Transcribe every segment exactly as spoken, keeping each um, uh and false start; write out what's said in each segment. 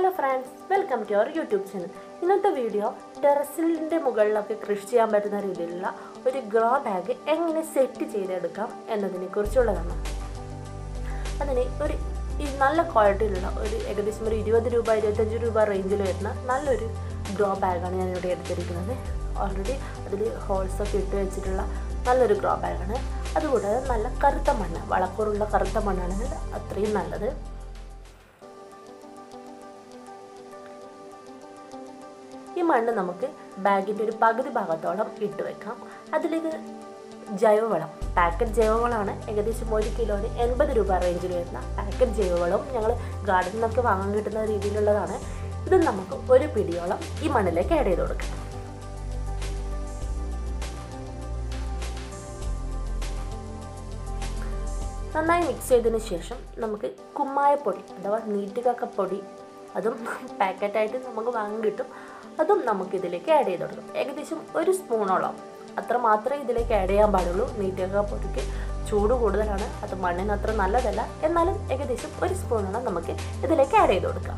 Hello friends, welcome to our YouTube channel. ഇന്നത്തെ video ടെറസിന്റെ മുകളിലൊക്കെ കൃഷി ചെയ്യാൻ പറ്റുന്ന രീതിയിലുള്ള ഒരു ഗ്രോ ബാഗ് എങ്ങനെ സെറ്റ് ചെയ്തെടുക്കാം എന്നതിനെ കുറിച്ചുള്ളതാണ്. അതിന് ഒരു ഈ നല്ല ക്വാളിറ്റിയിലുള്ള ഒരു ഏകദേശം ഒരു ഇരുപത് രൂപ ഇരുപത്തഞ്ച് രൂപ റേഞ്ചിൽ വരുന്ന നല്ലൊരു ഗ്രോ ബാഗാണ് ഞാൻ ഇവിടെ എടുത്തിരിക്കുന്നത്. ഓൾറെഡി അതിൽ ഹോൾസ് ഒക്കെ ഇട്ട് വെച്ചിട്ടുള്ള നല്ലൊരു ഗ്രോ ബാഗാണ്. അതുകൂടാതെ നല്ല കറുത്ത മണ്ണ്, വളക്കൂറുള്ള കറുത്ത മണ്ണാണെങ്കിൽ അത്രയും നല്ലത്. ഈ മണ്ണ് നമുക്ക് ബാഗിൻ്റെ ഒരു പകുതി ഭാഗത്തോളം ഇട്ട് വെക്കാം. അതിലേക്ക് ജൈവവളം, പാക്കറ്റ് ജൈവവളമാണ്. ഏകദേശം ഒരു കിലോന് എൺപത് രൂപ റേഞ്ചിൽ വരുന്ന പാക്കറ്റ് ജൈവവളവും ഞങ്ങൾ ഗാർഡനിൽ നിന്നൊക്കെ വാങ്ങാൻ കിട്ടുന്ന രീതിയിലുള്ളതാണ്. ഇത് നമുക്ക് ഒരു പിടിയോളം ഈ മണ്ണിലേക്ക് ആഡ് ചെയ്ത് കൊടുക്കാം. നന്നായി മിക്സ് ചെയ്തതിന് ശേഷം നമുക്ക് കുമ്മായപ്പൊടി അഥവാ നീറ്റുകക്കപ്പൊടി, അതും പാക്കറ്റായിട്ട് നമുക്ക് വാങ്ങി കിട്ടും, അതും നമുക്കിതിലേക്ക് ആഡ് ചെയ്ത് കൊടുക്കും. ഏകദേശം ഒരു സ്പൂണോളം അത്ര മാത്രമേ ഇതിലേക്ക് ആഡ് ചെയ്യാൻ പാടുള്ളൂ. നീറ്റുകക്കപ്പൊടിക്ക് ചൂട് കൂടുതലാണ്, അത് മണ്ണിന് അത്ര നല്ലതല്ല. എന്നാലും ഏകദേശം ഒരു സ്പൂണോളം നമുക്ക് ഇതിലേക്ക് ആഡ് ചെയ്ത് കൊടുക്കാം.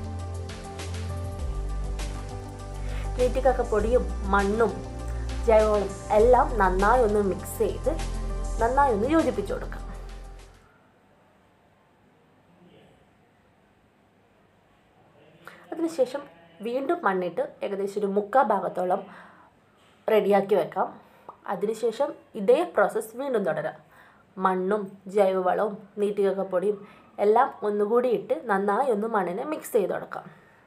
നീറ്റുകക്കപ്പൊടിയും മണ്ണും ജൈവവളം എല്ലാം നന്നായി ഒന്ന് മിക്സ് ചെയ്ത് നന്നായി ഒന്ന് യോജിപ്പിച്ചു കൊടുക്കാം. അതിനുശേഷം വീണ്ടും മണ്ണിട്ട് ഏകദേശം ഒരു മുക്കാൽ ഭാഗത്തോളം റെഡിയാക്കി വെക്കാം. അതിനുശേഷം ഇതേ പ്രോസസ്സ് വീണ്ടും തുടരാം. മണ്ണും ജൈവവളവും നീറ്റുകക്കപ്പൊടിയും എല്ലാം ഒന്നുകൂടി ഇട്ട് നന്നായി ഒന്ന് മണ്ണിനെ മിക്സ് ചെയ്ത് കൊടുക്കാം.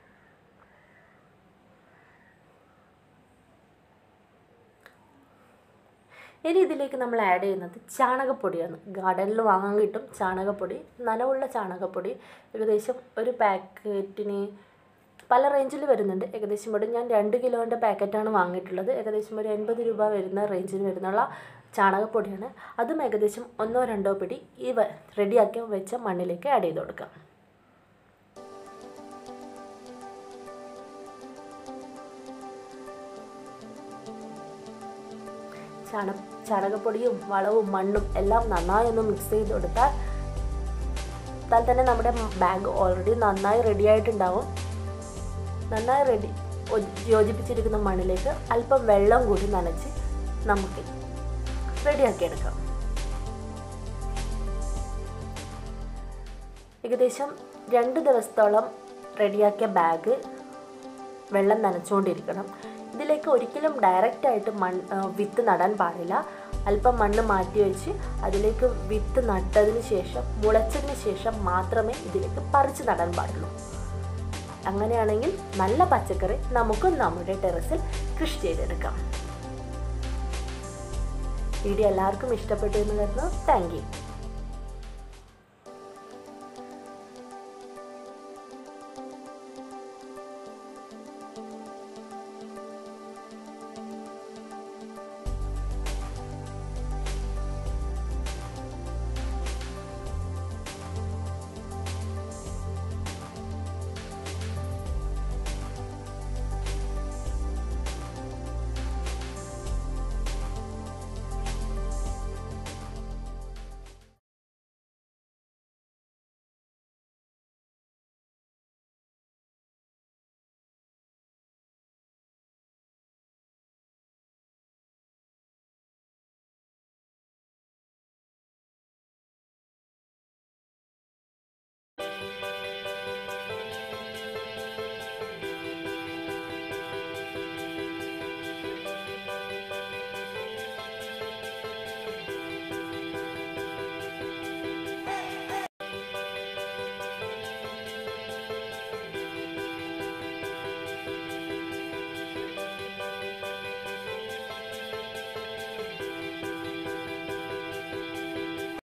ഇനി ഇതിലേക്ക് നമ്മൾ ആഡ് ചെയ്യുന്നത് ചാണകപ്പൊടിയാണ്. ഗാർഡനിൽ വാങ്ങാൻ കിട്ടും ചാണകപ്പൊടി, നനവുള്ള ചാണകപ്പൊടി. ഏകദേശം ഒരു പാക്കറ്റിന് പല റേഞ്ചിൽ വരുന്നുണ്ട്. ഏകദേശം ഇവിടെ ഞാൻ രണ്ട് കിലോൻ്റെ പാക്കറ്റാണ് വാങ്ങിയിട്ടുള്ളത്. ഏകദേശം ഒരു എൺപത് രൂപ വരുന്ന റേഞ്ചിൽ വരുന്നുള്ള ചാണകപ്പൊടിയാണ്. അതും ഏകദേശം ഒന്നോ രണ്ടോ പിടി ഈ റെഡിയാക്കി വെച്ച മണ്ണിലേക്ക് ആഡ് ചെയ്ത് കൊടുക്കാം. ചാണ ചാണകപ്പൊടിയും വളവും മണ്ണും എല്ലാം നന്നായി ഒന്ന് മിക്സ് ചെയ്ത് കൊടുത്താൽ താൽ തന്നെ നമ്മുടെ ബാഗ് ഓൾറെഡി നന്നായി റെഡി ആയിട്ടുണ്ടാവും. നന്നായി റെഡി യോജിപ്പിച്ചിരിക്കുന്ന മണ്ണിലേക്ക് അല്പം വെള്ളം കൂടി നനച്ച് നമുക്ക് റെഡിയാക്കിയെടുക്കാം. ഏകദേശം രണ്ട് ദിവസത്തോളം റെഡിയാക്കിയ ബാഗ് വെള്ളം നനച്ചുകൊണ്ടിരിക്കണം. ഇതിലേക്ക് ഒരിക്കലും ഡയറക്റ്റായിട്ട് മണ്ണ് വിത്ത് നടാൻ പാടില്ല. അല്പം മണ്ണ് മാറ്റി വെച്ച് അതിലേക്ക് വിത്ത് നട്ടതിന് ശേഷം മുളച്ചതിന് ശേഷം മാത്രമേ ഇതിലേക്ക് പറിച്ച് നടാൻ പാടുള്ളൂ. അങ്ങനെയാണെങ്കിൽ നല്ല പച്ചക്കറി നമുക്ക് നമ്മുടെ ടെറസിൽ കൃഷി ചെയ്തെടുക്കാം. വീഡിയോ എല്ലാവർക്കും ഇഷ്ടപ്പെട്ടു എന്ന് കരുതുന്നു. Thank U.